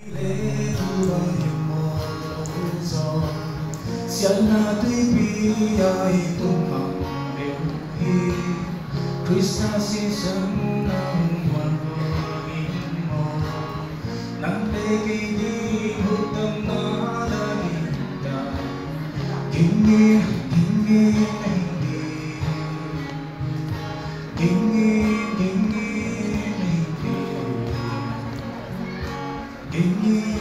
Siana tuy ai tung bằng đều hi Krishna si sang nang hoàn hoàn mo nang te ki di hutam na da kita kingi nang di kingi nang di kingi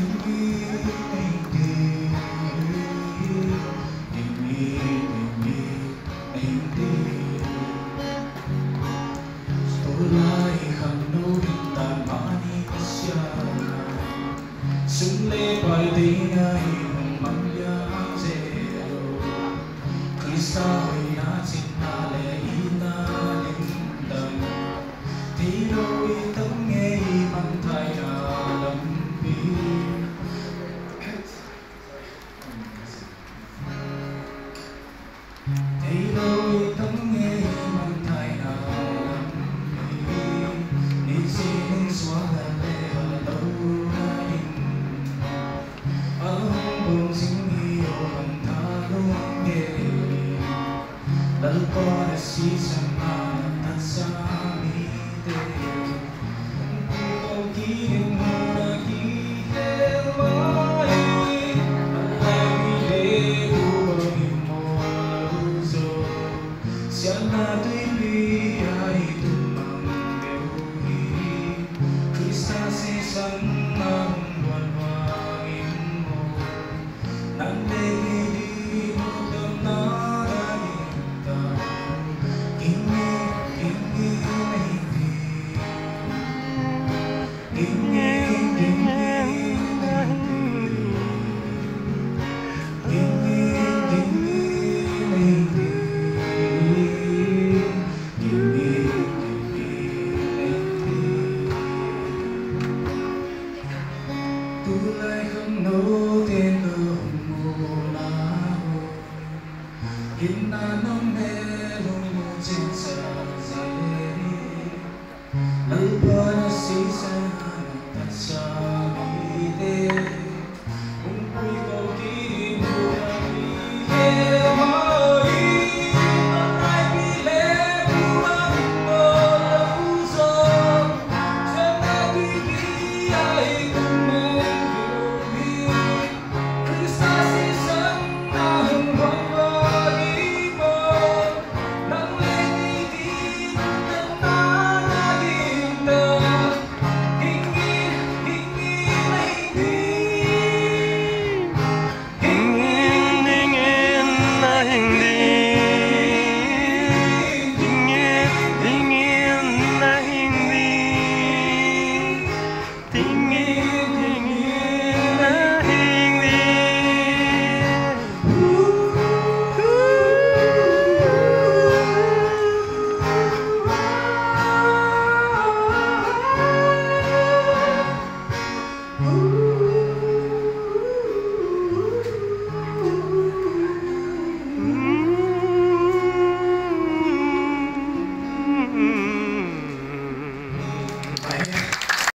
Sumle pardina himamya zero Krista hoina chinale ina lindam Tilo itang ngay mantay na lampi Tilo itang ngay mantay na lampi Nitsinong swagale halaw Lalukon si sama tatsamite Kung kiling mo nakikilay Alay bile mo luso Siya na tuwi ay tumang bewi Krista si sanang walwangin mo Nandegi di mo damna Tulay không nấu tên đường mùa nào Hina nông mê lung trên sờ dài